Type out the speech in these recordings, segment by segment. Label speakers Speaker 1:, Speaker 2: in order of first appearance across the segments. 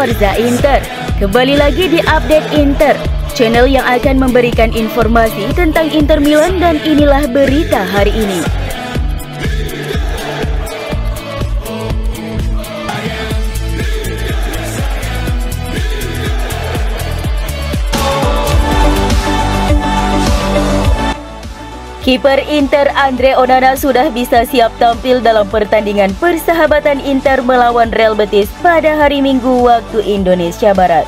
Speaker 1: Forza Inter. Kembali lagi di Update Inter, channel yang akan memberikan informasi tentang Inter Milan, dan inilah berita hari ini. Kiper Inter Andre Onana sudah bisa siap tampil dalam pertandingan persahabatan Inter melawan Real Betis pada hari Minggu waktu Indonesia Barat.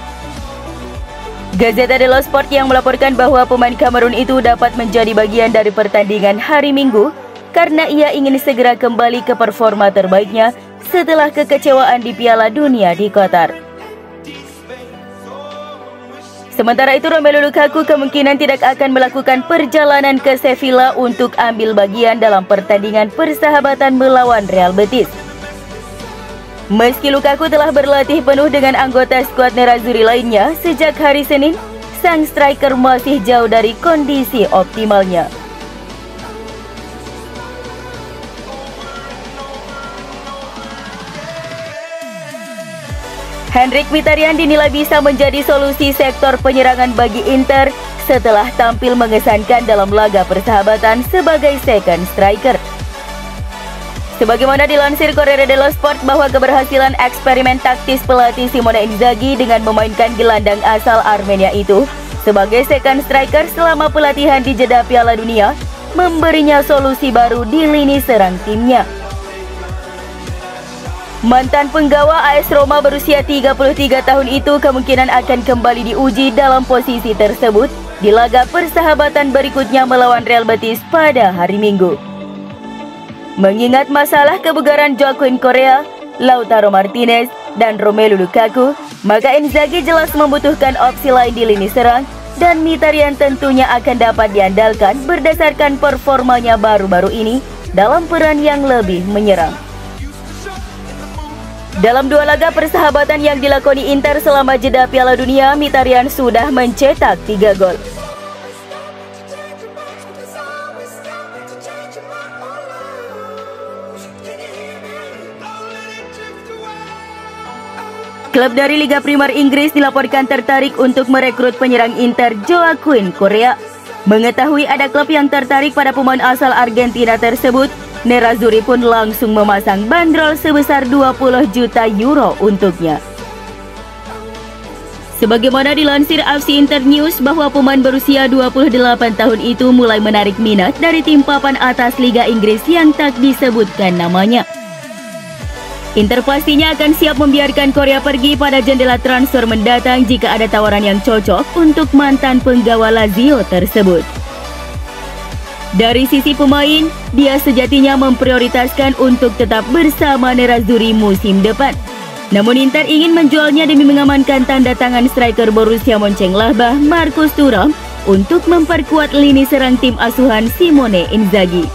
Speaker 1: Gazzetta dello Sport yang melaporkan bahwa pemain Kamerun itu dapat menjadi bagian dari pertandingan hari Minggu karena ia ingin segera kembali ke performa terbaiknya setelah kekecewaan di Piala Dunia di Qatar. Sementara itu, Romelu Lukaku kemungkinan tidak akan melakukan perjalanan ke Sevilla untuk ambil bagian dalam pertandingan persahabatan melawan Real Betis. Meski Lukaku telah berlatih penuh dengan anggota skuad Nerazzurri lainnya sejak hari Senin, sang striker masih jauh dari kondisi optimalnya. Henrikh Mkhitaryan dinilai bisa menjadi solusi sektor penyerangan bagi Inter setelah tampil mengesankan dalam laga persahabatan sebagai second striker. Sebagaimana dilansir Corriere dello Sport bahwa keberhasilan eksperimen taktis pelatih Simone Inzaghi dengan memainkan gelandang asal Armenia itu sebagai second striker selama pelatihan di jeda Piala Dunia memberinya solusi baru di lini serang timnya. Mantan penggawa AS Roma berusia 33 tahun itu kemungkinan akan kembali diuji dalam posisi tersebut di laga persahabatan berikutnya melawan Real Betis pada hari Minggu. Mengingat masalah kebugaran Joaquin Correa, Lautaro Martinez, dan Romelu Lukaku, maka Inzaghi jelas membutuhkan opsi lain di lini serang, dan Mkhitaryan tentunya akan dapat diandalkan berdasarkan performanya baru-baru ini dalam peran yang lebih menyerang. Dalam dua laga persahabatan yang dilakoni Inter selama jeda Piala Dunia, Mkhitaryan sudah mencetak 3 gol. Klub dari Liga Primer Inggris dilaporkan tertarik untuk merekrut penyerang Inter Joaquin Correa. Mengetahui ada klub yang tertarik pada pemain asal Argentina tersebut, Nerazzurri pun langsung memasang bandrol sebesar 20 juta euro untuknya. Sebagaimana dilansir FC Inter News bahwa pemain berusia 28 tahun itu mulai menarik minat dari tim papan atas Liga Inggris yang tak disebutkan namanya. Inter pastinya akan siap membiarkan Correa pergi pada jendela transfer mendatang jika ada tawaran yang cocok untuk mantan penggawa Lazio tersebut. Dari sisi pemain, dia sejatinya memprioritaskan untuk tetap bersama Nerazzurri musim depan. Namun Inter ingin menjualnya demi mengamankan tanda tangan striker Borussia Mönchengladbach Marcus Thuram untuk memperkuat lini serang tim asuhan Simone Inzaghi.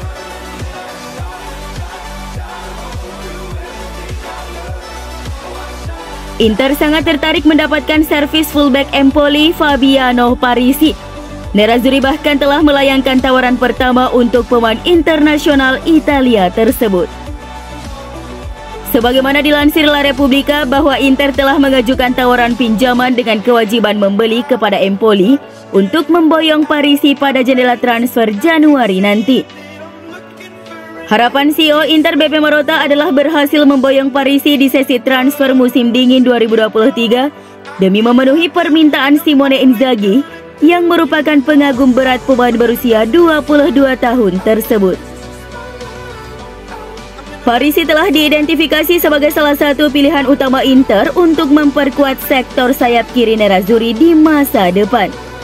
Speaker 1: Inter sangat tertarik mendapatkan servis fullback Empoli Fabiano Parisi. Nerazzurri bahkan telah melayangkan tawaran pertama untuk pemain internasional Italia tersebut. Sebagaimana dilansir La Repubblica bahwa Inter telah mengajukan tawaran pinjaman dengan kewajiban membeli kepada Empoli untuk memboyong Parisi pada jendela transfer Januari nanti. Harapan CEO Inter Beppe Marotta adalah berhasil memboyong Parisi di sesi transfer musim dingin 2023 demi memenuhi permintaan Simone Inzaghi yang merupakan pengagum berat pemain berusia 22 tahun tersebut. Parisi telah diidentifikasi sebagai salah satu pilihan utama Inter untuk memperkuat sektor sayap kiri Nerazzurri di masa depan.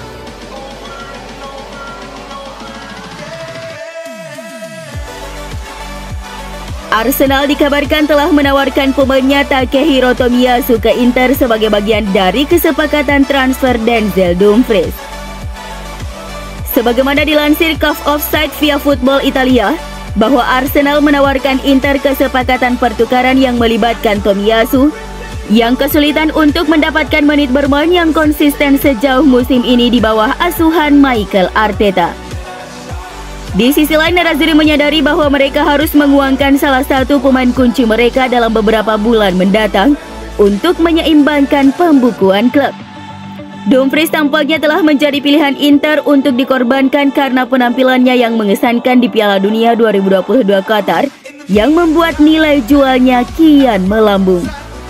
Speaker 1: Arsenal dikabarkan telah menawarkan pemainnya Takehiro Tomiyasu ke Inter sebagai bagian dari kesepakatan transfer Denzel Dumfries. Sebagaimana dilansir Cuff Offside via Football Italia, bahwa Arsenal menawarkan Inter kesepakatan pertukaran yang melibatkan Tomiyasu, yang kesulitan untuk mendapatkan menit bermain yang konsisten sejauh musim ini di bawah asuhan Mikel Arteta. Di sisi lain, Nerazzurri menyadari bahwa mereka harus menguangkan salah satu pemain kunci mereka dalam beberapa bulan mendatang untuk menyeimbangkan pembukuan klub. Dumfries tampaknya telah menjadi pilihan Inter untuk dikorbankan karena penampilannya yang mengesankan di Piala Dunia 2022 Qatar yang membuat nilai jualnya kian melambung.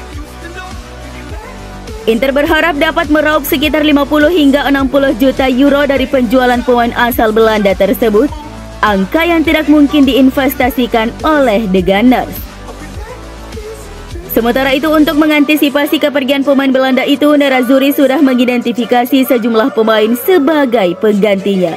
Speaker 1: Inter berharap dapat meraup sekitar 50 hingga 60 juta euro dari penjualan pemain asal Belanda tersebut, angka yang tidak mungkin diinvestasikan oleh The Gunners. Sementara itu, untuk mengantisipasi kepergian pemain Belanda itu, Nerazzurri sudah mengidentifikasi sejumlah pemain sebagai penggantinya.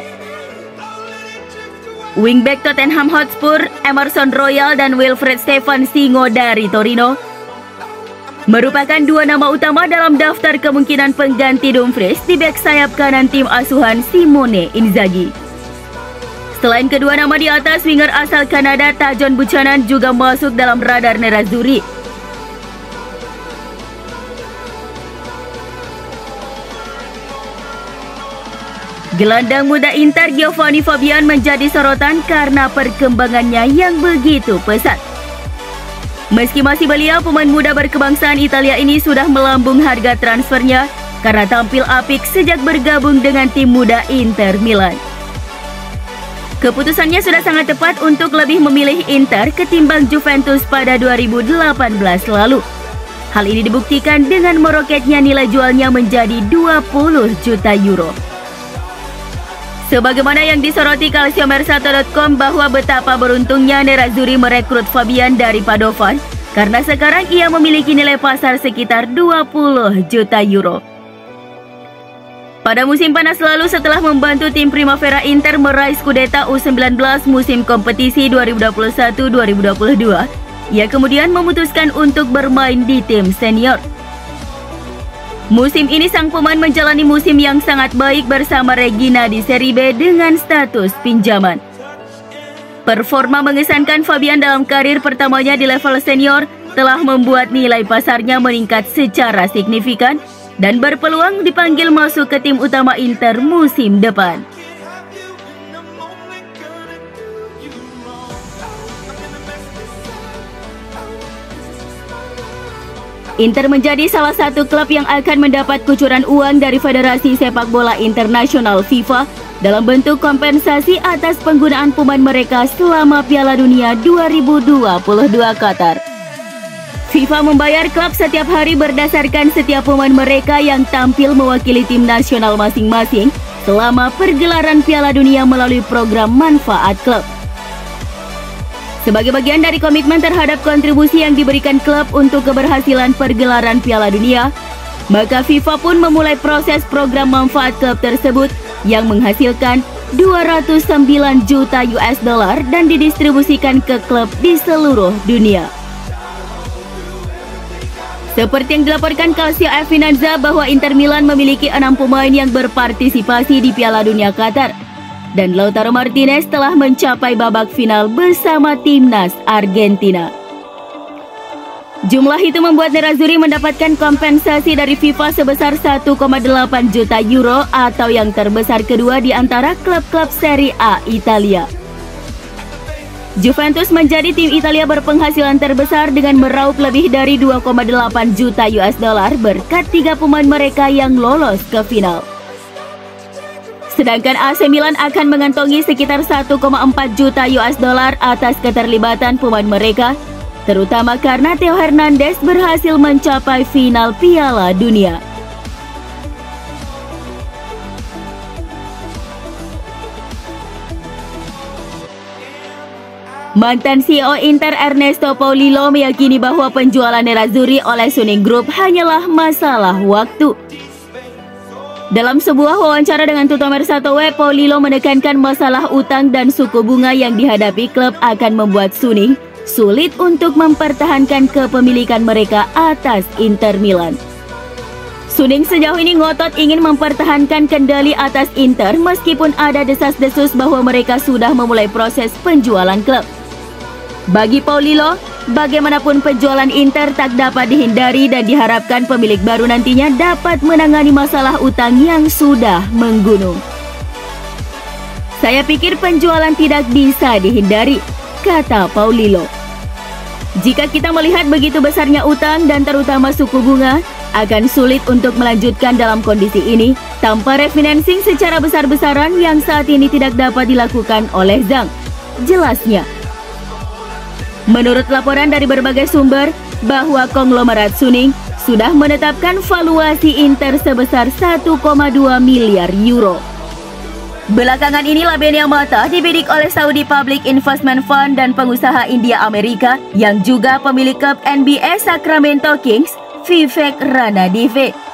Speaker 1: Wingback Tottenham Hotspur, Emerson Royal dan Wilfried Stefan Singo dari Torino merupakan dua nama utama dalam daftar kemungkinan pengganti Dumfries di bek sayap kanan tim asuhan Simone Inzaghi. Selain kedua nama di atas, winger asal Kanada Tajon Buchanan juga masuk dalam radar Nerazzurri. Gelandang muda Inter Giovanni Fabian menjadi sorotan karena perkembangannya yang begitu pesat. Meski masih belia, pemain muda berkebangsaan Italia ini sudah melambung harga transfernya karena tampil apik sejak bergabung dengan tim muda Inter Milan. Keputusannya sudah sangat tepat untuk lebih memilih Inter ketimbang Juventus pada 2018 lalu. Hal ini dibuktikan dengan meroketnya nilai jualnya menjadi 20 juta euro. Sebagaimana yang disoroti Calciomercato.com bahwa betapa beruntungnya Nerazzurri merekrut Fabian dari Padovan karena sekarang ia memiliki nilai pasar sekitar 20 juta euro. Pada musim panas lalu, setelah membantu tim Primavera Inter meraih Scudetto U19 musim kompetisi 2021-2022, ia kemudian memutuskan untuk bermain di tim senior. Musim ini sang pemain menjalani musim yang sangat baik bersama Regina di Serie B dengan status pinjaman. Performa mengesankan Fabian dalam karir pertamanya di level senior telah membuat nilai pasarnya meningkat secara signifikan dan berpeluang dipanggil masuk ke tim utama Inter musim depan. Inter menjadi salah satu klub yang akan mendapat kucuran uang dari Federasi Sepak Bola Internasional FIFA dalam bentuk kompensasi atas penggunaan pemain mereka selama Piala Dunia 2022 Qatar. FIFA membayar klub setiap hari berdasarkan setiap pemain mereka yang tampil mewakili tim nasional masing-masing selama pergelaran Piala Dunia melalui program manfaat klub. Sebagai bagian dari komitmen terhadap kontribusi yang diberikan klub untuk keberhasilan pergelaran Piala Dunia, maka FIFA pun memulai proses program manfaat klub tersebut yang menghasilkan 209 juta US dollar dan didistribusikan ke klub di seluruh dunia. Seperti yang dilaporkan Calcio Finanza bahwa Inter Milan memiliki 6 pemain yang berpartisipasi di Piala Dunia Qatar. Dan Lautaro Martinez telah mencapai babak final bersama timnas Argentina. Jumlah itu membuat Nerazzurri mendapatkan kompensasi dari FIFA sebesar 1,8 juta euro atau yang terbesar kedua di antara klub-klub Serie A Italia. Juventus menjadi tim Italia berpenghasilan terbesar dengan meraup lebih dari 2,8 juta US dollar berkat 3 pemain mereka yang lolos ke final. Sedangkan AC Milan akan mengantongi sekitar 1,4 juta US dollar atas keterlibatan pemain mereka, terutama karena Theo Hernandez berhasil mencapai final Piala Dunia. Mantan CEO Inter Ernesto Paulillo meyakini bahwa penjualan Nerazzurri oleh Suning Group hanyalah masalah waktu. Dalam sebuah wawancara dengan Tutto Mercato Web, Paulillo menekankan masalah utang dan suku bunga yang dihadapi klub akan membuat Suning sulit untuk mempertahankan kepemilikan mereka atas Inter Milan. Suning sejauh ini ngotot ingin mempertahankan kendali atas Inter meskipun ada desas-desus bahwa mereka sudah memulai proses penjualan klub. Bagi Paulillo, bagaimanapun penjualan Inter tak dapat dihindari dan diharapkan pemilik baru nantinya dapat menangani masalah utang yang sudah menggunung. Saya pikir penjualan tidak bisa dihindari, kata Paulillo. Jika kita melihat begitu besarnya utang dan terutama suku bunga, akan sulit untuk melanjutkan dalam kondisi ini tanpa refinancing secara besar-besaran yang saat ini tidak dapat dilakukan oleh Zhang. Jelasnya, menurut laporan dari berbagai sumber bahwa konglomerat Suning sudah menetapkan valuasi Inter sebesar 1,2 miliar euro. Belakangan ini Labenia Mata dibidik oleh Saudi Public Investment Fund dan pengusaha India Amerika yang juga pemilik klub NBA Sacramento Kings, Vivek Ranadive.